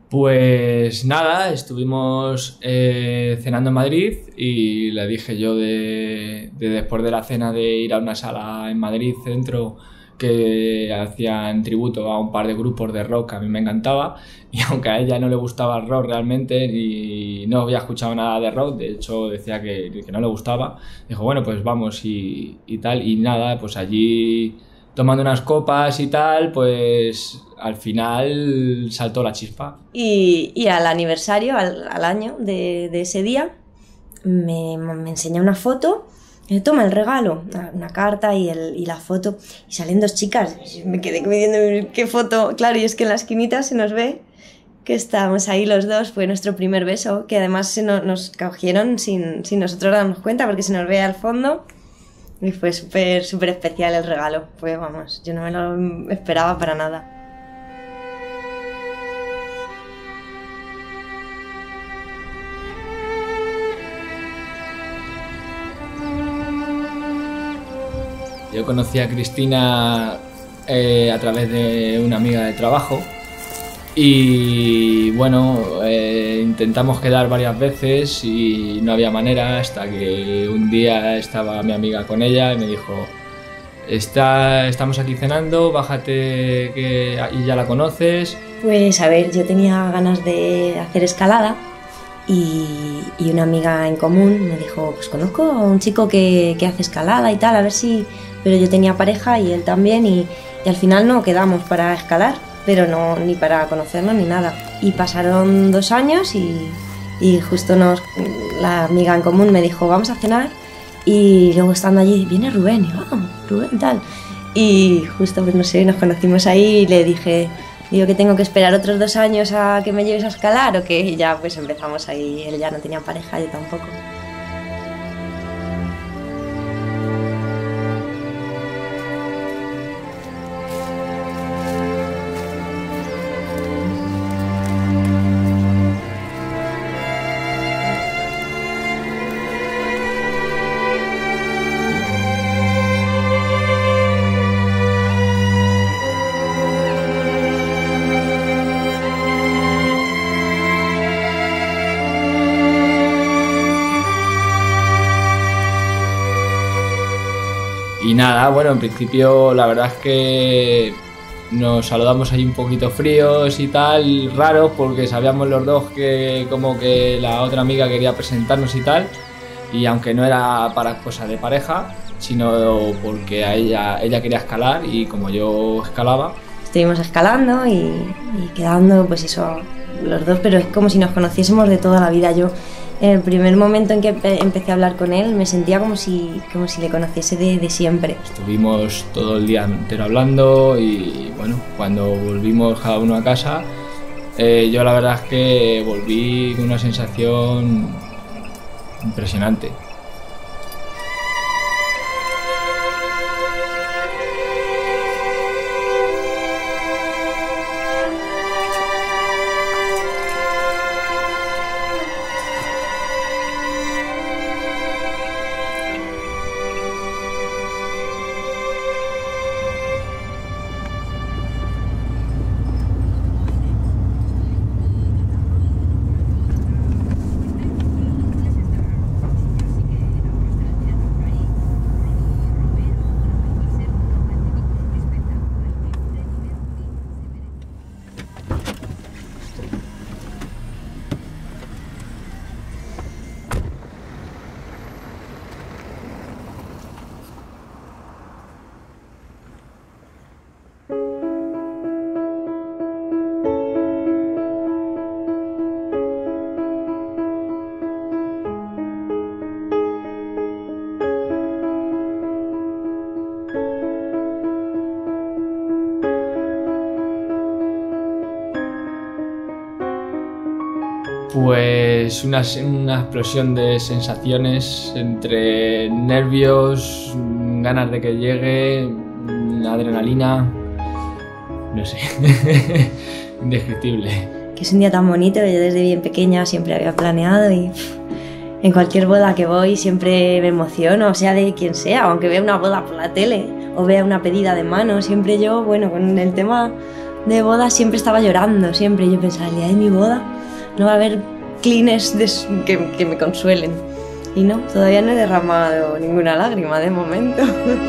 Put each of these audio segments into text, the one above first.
Pues nada, estuvimos cenando en Madrid y le dije yo de después de la cena de ir a una sala en Madrid Centro que hacían tributo a un par de grupos de rock que a mí me encantaba, y aunque a ella no le gustaba el rock realmente y no había escuchado nada de rock, de hecho decía que no le gustaba, dijo bueno pues vamos y tal, y nada, pues allí tomando unas copas y tal, pues al final saltó la chispa. Y al aniversario, al año de ese día, me enseña una foto, toma el regalo, una carta y la foto, y salen dos chicas. Me quedé viendo qué foto, claro, y es que en la esquinita se nos ve que estábamos ahí los dos. Fue nuestro primer beso, que además nos cogieron sin nosotros darnos cuenta, porque se nos ve al fondo. Y fue súper especial el regalo. Pues vamos, yo no me lo esperaba para nada. Yo conocí a Cristina a través de una amiga de trabajo y bueno, intentamos quedar varias veces y no había manera, hasta que un día estaba mi amiga con ella y me dijo: estamos aquí cenando, bájate y ya la conoces. Pues a ver, yo tenía ganas de hacer escalada y una amiga en común me dijo: pues conozco a un chico que hace escalada y tal, a ver si... Pero yo tenía pareja y él también, y al final no quedamos para escalar, pero no ni para conocernos ni nada. Y pasaron 2 años y justo la amiga en común me dijo: vamos a cenar. Y luego estando allí, viene Rubén, y Rubén tal. Y justo, pues no sé, nos conocimos ahí y le dije: digo que tengo que esperar otros 2 años a que me lleves a escalar, o que ya pues empezamos ahí. Él ya no tenía pareja, yo tampoco. Y nada, bueno, en principio la verdad es que nos saludamos ahí un poquito fríos y tal, raros, porque sabíamos los dos que como que la otra amiga quería presentarnos y tal, y aunque no era para cosas de pareja, sino porque ella quería escalar y como yo escalaba. Estuvimos escalando y quedando, pues eso, los dos, pero es como si nos conociésemos de toda la vida. Yo, en el primer momento en que empecé a hablar con él, me sentía como si le conociese de siempre. Estuvimos todo el día entero hablando y bueno, cuando volvimos cada uno a casa, yo la verdad es que volví con una sensación impresionante. Pues una explosión de sensaciones entre nervios, ganas de que llegue, adrenalina, no sé, indescriptible. Que es un día tan bonito que yo desde bien pequeña siempre había planeado y en cualquier boda que voy siempre me emociono, sea de quien sea, aunque vea una boda por la tele o vea una pedida de mano, siempre yo, bueno, con el tema de boda siempre estaba llorando, siempre. Yo pensaba, el día de mi boda no va a haber clines que me consuelen. Y no, todavía no he derramado ninguna lágrima de momento.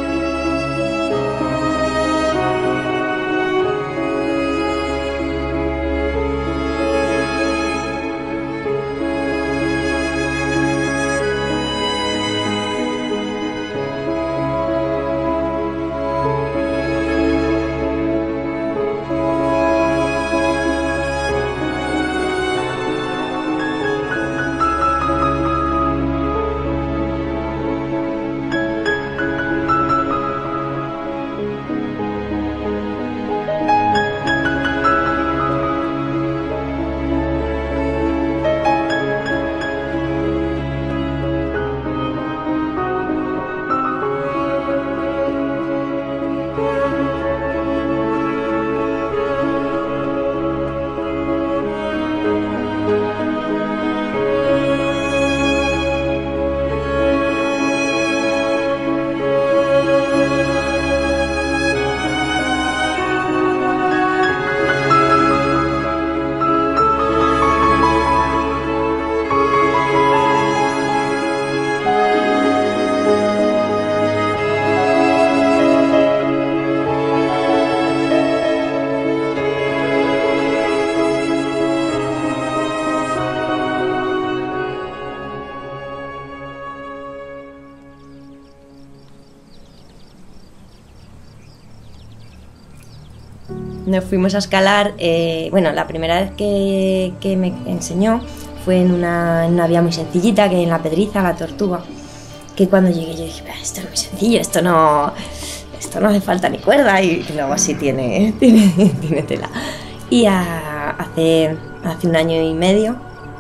Nos fuimos a escalar, bueno, la primera vez que me enseñó fue en una vía muy sencillita que hay en La Pedriza, La Tortuga, que cuando llegué yo dije, esto es muy sencillo, esto no hace falta ni cuerda, y luego así tiene tela. Y hace 1 año y medio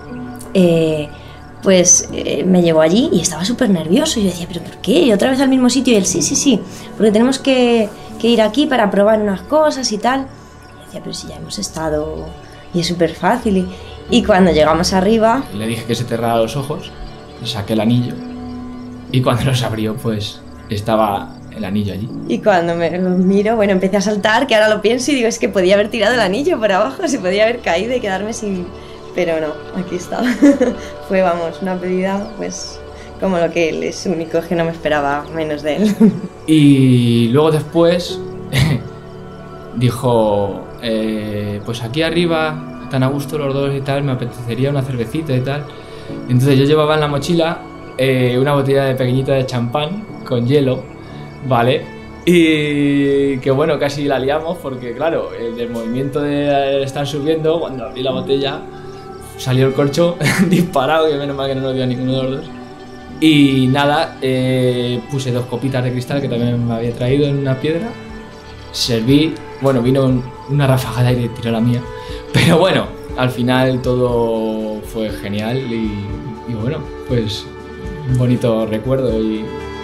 me llevó allí y estaba súper nervioso. Y yo decía, ¿pero por qué? ¿Y otra vez al mismo sitio? Y él, sí, porque tenemos que ir aquí para probar unas cosas y tal. Y decía, pero si ya hemos estado y es súper fácil. Y cuando llegamos arriba... Le dije que se cerrara los ojos, le saqué el anillo y cuando los abrió, pues estaba el anillo allí. Y cuando me lo miro, bueno, empecé a saltar, que ahora lo pienso y digo, es que podía haber tirado el anillo por abajo, se podía haber caído y quedarme sin... Pero no, aquí está. Fue, vamos, una pedida, pues, como lo que él es único, que no me esperaba menos de él. Y luego después dijo, pues aquí arriba, tan a gusto los dos y tal, me apetecería una cervecita y tal. Entonces yo llevaba en la mochila una botella pequeñita de champán con hielo, ¿vale? Y que bueno, casi la liamos porque claro, del movimiento de estar subiendo, cuando abrí la botella salió el corcho disparado, que menos mal que no nos dio a ninguno de los dos. Y nada, puse 2 copitas de cristal que también me había traído en una piedra, serví, bueno, vino una ráfaga de aire y tiró la mía, pero bueno, al final todo fue genial y bueno, pues un bonito recuerdo y...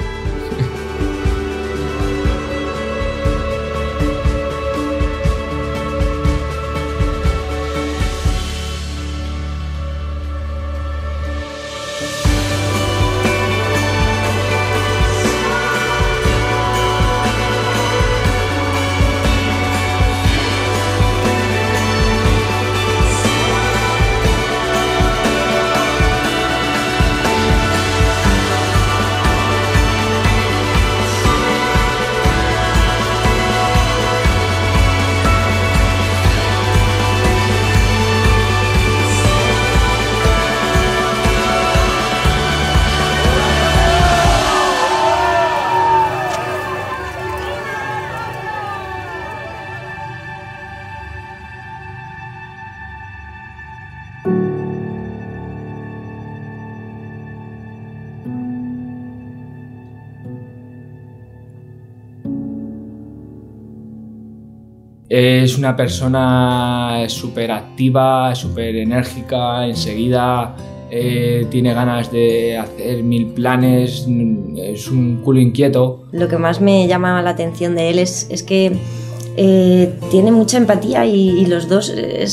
Es una persona súper activa, súper enérgica, enseguida tiene ganas de hacer 1000 planes, es un culo inquieto. Lo que más me llama la atención de él es que tiene mucha empatía y los dos,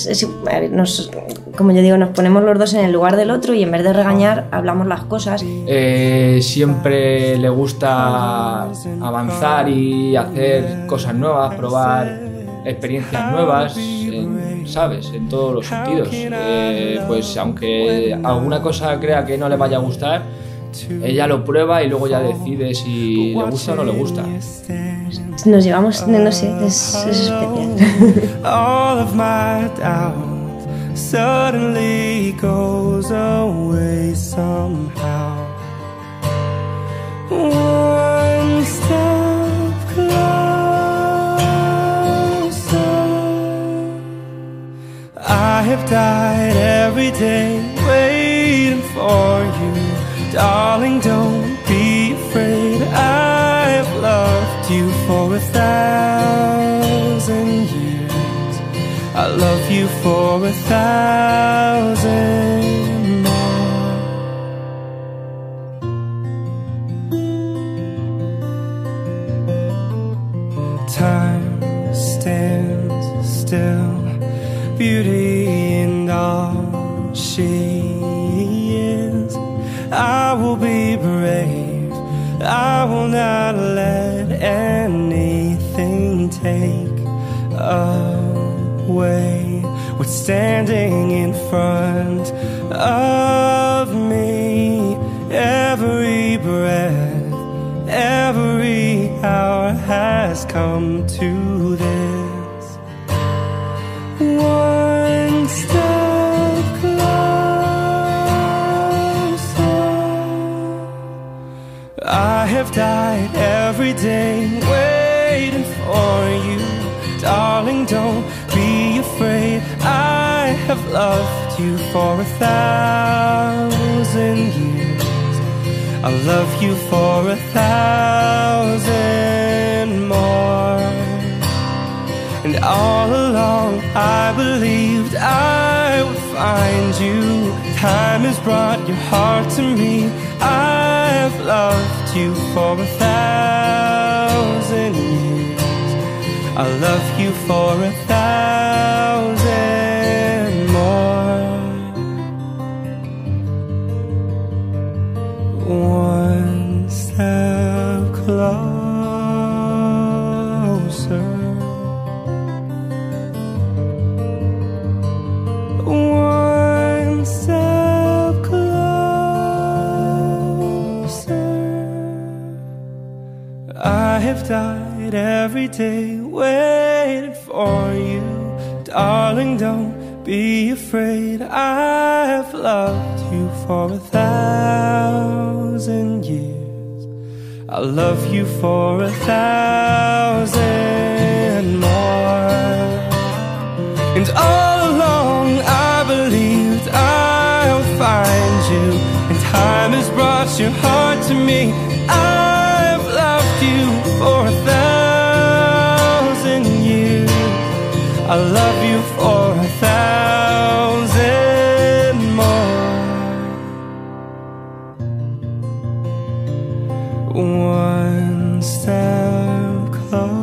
como yo digo, nos ponemos los dos en el lugar del otro y en vez de regañar hablamos las cosas. Siempre le gusta avanzar y hacer cosas nuevas, probar experiencias nuevas, ¿sabes? En todos los sentidos. Pues aunque alguna cosa crea que no le vaya a gustar, ella lo prueba y luego ya decide si le gusta o no le gusta. Nos llevamos, no sé, es especial. All of my doubt suddenly goes away somehow. One step closer. I have died every day waiting for you. Darling, don't be afraid. I have loved you for 1,000 years. I love you for 1,000 more. Time stands still, beauty in all she is. I will be brave, I will not let anything take away what's standing in front of me. Every breath, every hour has come to this. One step I have died every day waiting for you. Darling, don't be afraid. I have loved you for 1,000 years. I'll love you for 1,000 more. And all along I believed I would find you. Time has brought your heart to me. I've loved you for 1,000 years. I'll love you for 1,000 more. One step closer. One step closer. I have died every day waiting for you. Darling, don't be afraid. I have loved you for 1,000 years. I'll love you for 1,000 more. And all along I believed I'll find you. And time has brought your heart to me. I've loved you for 1,000 years. I love you for 1,000 more. One step closer.